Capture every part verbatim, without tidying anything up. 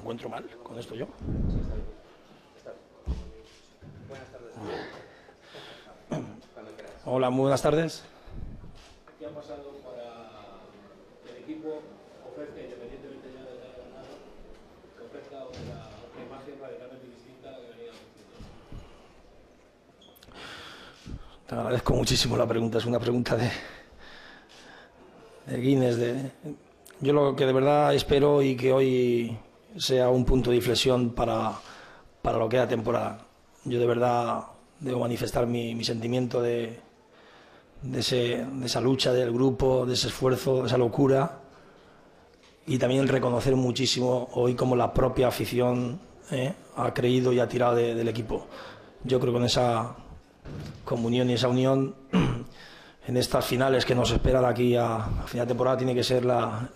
encuentro mal con esto yo. Buenas tardes. Hola, muy buenas tardes. ¿Qué ha pasado para que el equipo ofrezca, independientemente ya de haber ganado, que ofrezca otra, otra imagen radicalmente distinta a la que venía ofreciendo? Te agradezco muchísimo la pregunta, es una pregunta de, de Guinness. De, yo lo que de verdad espero y que hoy sea un punto de inflexión para, para lo que es la temporada. Yo de verdad debo manifestar mi, mi sentimiento de, de, ese, de esa lucha del grupo, de ese esfuerzo, de esa locura, y también reconocer muchísimo hoy cómo la propia afición eh, ha creído y ha tirado de, del equipo. Yo creo que con esa comunión y esa unión en estas finales que nos espera de aquí a, a final de temporada tiene que ser la,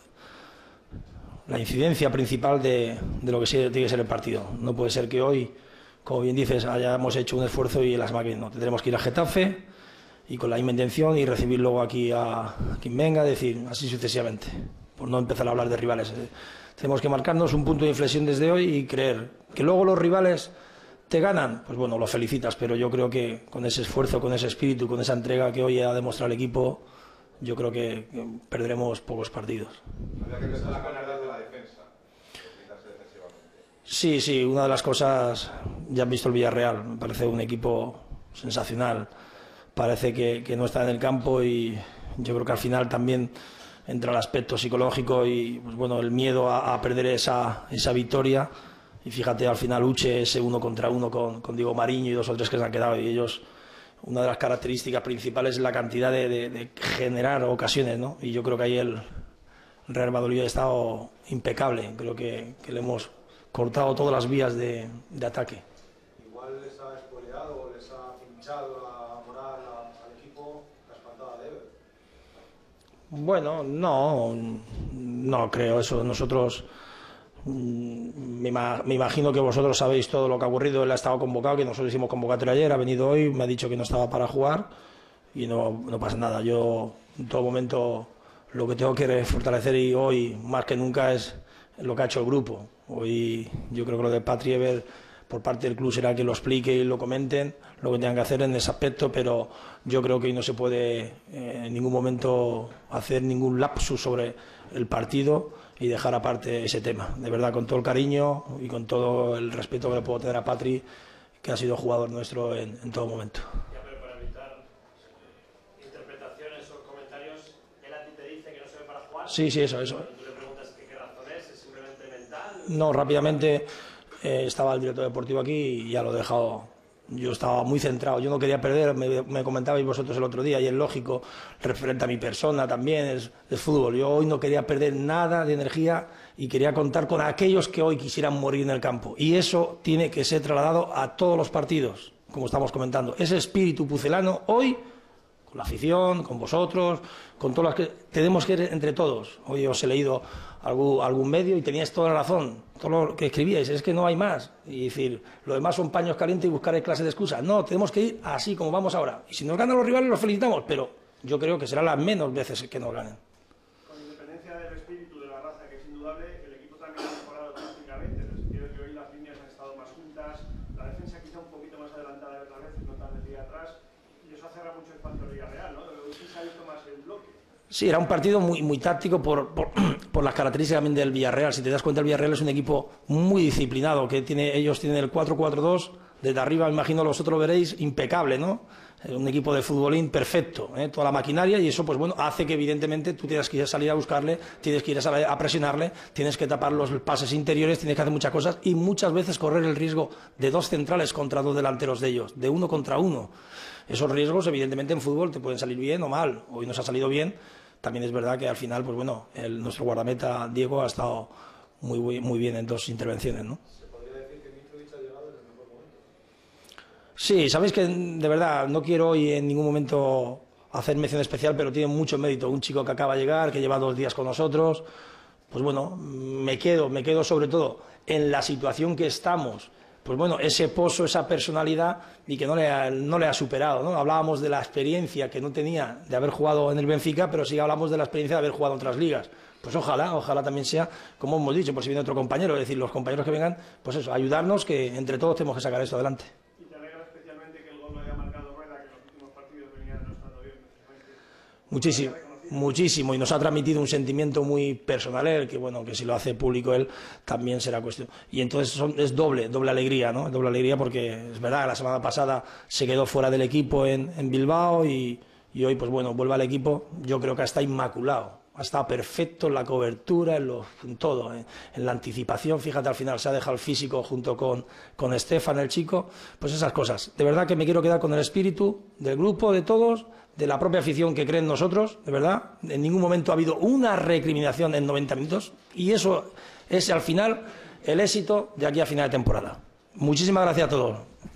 la incidencia principal de, de lo que tiene que ser el partido. No puede ser que hoy, como bien dices, hayamos hecho un esfuerzo y las máquinas no. Tendremos que ir a Getafe y con la misma intención y recibir luego aquí a, a quien venga, decir así sucesivamente, por no empezar a hablar de rivales. Eh, tenemos que marcarnos un punto de inflexión desde hoy y creer que luego los rivales te ganan, pues bueno, los felicitas, pero yo creo que con ese esfuerzo, con ese espíritu, con esa entrega que hoy ha demostrado el equipo, yo creo que, que perderemos pocos partidos. Habría que empezar a ganar desde la defensa, quitarse defensivamente. Sí, sí, una de las cosas, ya han visto el Villarreal, me parece un equipo sensacional, parece que, que no está en el campo y yo creo que al final también entra el aspecto psicológico y pues bueno, el miedo a, a perder esa, esa victoria. Y fíjate, al final Uche ese uno contra uno con, con Diego Mariño y dos o tres que se han quedado. Y ellos, una de las características principales es la cantidad de, de, de generar ocasiones, ¿no? Y yo creo que ahí el Real Madrid ha estado impecable. Creo que, que le hemos cortado todas las vías de, de ataque. Igual les ha espoleado o les ha pinchado la moral al equipo la espantada de Ever. Bueno, no, no creo eso. Nosotros... Me, me imagino que vosotros sabéis todo lo que ha ocurrido. Él ha estado convocado, que nosotros hicimos convocatoria ayer, ha venido hoy, me ha dicho que no estaba para jugar y no, no pasa nada. Yo en todo momento lo que tengo que fortalecer y hoy más que nunca es lo que ha hecho el grupo. Hoy yo creo que lo de Patri Ever por parte del club será que lo explique y lo comenten, lo que tengan que hacer en ese aspecto, pero yo creo que hoy no se puede eh, en ningún momento hacer ningún lapsus sobre el partido y dejar aparte ese tema. De verdad, con todo el cariño y con todo el respeto que le puedo tener a Patri, que ha sido jugador nuestro en, en todo momento. Ya, pero para evitar eh, interpretaciones o comentarios, él a ti te dice que no se ve para jugar. Sí, sí, eso, eso. Tú le preguntas que qué razón es, ¿es simplemente mental? No, rápidamente eh, estaba el director deportivo aquí y ya lo he dejado. Yo estaba muy centrado, yo no quería perder, me, me comentabais vosotros el otro día y es lógico, referente a mi persona también, es, es fútbol. Yo hoy no quería perder nada de energía y quería contar con aquellos que hoy quisieran morir en el campo. Y eso tiene que ser trasladado a todos los partidos, como estamos comentando. Ese espíritu pucelano hoy, con la afición, con vosotros, con todas las que tenemos que ir entre todos. Hoy os he leído algún, algún medio y teníais toda la razón, todo lo que escribíais, es que no hay más. Y decir, lo demás son paños calientes y buscar clase de excusas. No, tenemos que ir así como vamos ahora. Y si nos ganan los rivales, los felicitamos, pero yo creo que será las menos veces que nos ganen. Con independencia del espíritu de la raza, que es indudable, el equipo también ha mejorado tácticamente, en el sentido de que hoy las líneas han estado más juntas, la defensa quizá un poquito más adelantada de otra vez, no tan metida atrás, y eso cerra mucho espacio al Villarreal, ¿no? Hoy sí se ha visto más el bloque. Sí, era un partido muy, muy táctico por, por, por las características también del Villarreal. Si te das cuenta, el Villarreal es un equipo muy disciplinado, que tiene, ellos tienen el cuatro cuatro dos, desde arriba, me imagino, vosotros lo veréis, impecable, ¿no? Un equipo de futbolín perfecto, ¿eh? Toda la maquinaria, y eso, pues bueno, hace que evidentemente tú tienes que ir a salir a buscarle, tienes que ir a, salir a presionarle, tienes que tapar los pases interiores, tienes que hacer muchas cosas y muchas veces correr el riesgo de dos centrales contra dos delanteros de ellos, de uno contra uno. Esos riesgos, evidentemente, en fútbol te pueden salir bien o mal. Hoy nos ha salido bien. También es verdad que al final, pues bueno, el, nuestro guardameta Diego ha estado muy, muy bien en dos intervenciones, ¿no? ¿Se podría decir que Mitrovic ha llegado en el mejor momento? Sí, sabéis que de verdad no quiero hoy en ningún momento hacer mención especial, pero tiene mucho mérito. Un chico que acaba de llegar, que lleva dos días con nosotros, pues bueno, me quedo, me quedo sobre todo en la situación que estamos pues bueno, ese pozo, esa personalidad y que no le ha, no le ha superado, ¿no? Hablábamos de la experiencia que no tenía de haber jugado en el Benfica, pero sí hablamos de la experiencia de haber jugado en otras ligas. Pues ojalá, ojalá también sea, como hemos dicho, por si viene otro compañero, es decir, los compañeros que vengan, pues eso, ayudarnos, que entre todos tenemos que sacar esto adelante. ¿Y te alegra especialmente que el gol lo haya marcado Rueda, que en los últimos partidos venía demostrando bien? Muchísimo. Muchísimo, y nos ha transmitido un sentimiento muy personal él, que bueno, que si lo hace público él también será cuestión. Y entonces son, es doble, doble alegría, ¿no? Doble alegría porque es verdad, la semana pasada se quedó fuera del equipo en, en Bilbao y, y hoy, pues bueno, vuelve al equipo. Yo creo que está inmaculado, ha estado perfecto en la cobertura, en, lo, en todo, en, en la anticipación. Fíjate, al final se ha dejado el físico junto con, con Estefan, el chico, pues esas cosas. De verdad que me quiero quedar con el espíritu del grupo, de todos, de la propia afición que cree en nosotros, de verdad. En ningún momento ha habido una recriminación en noventa minutos y eso es al final el éxito de aquí a final de temporada. Muchísimas gracias a todos.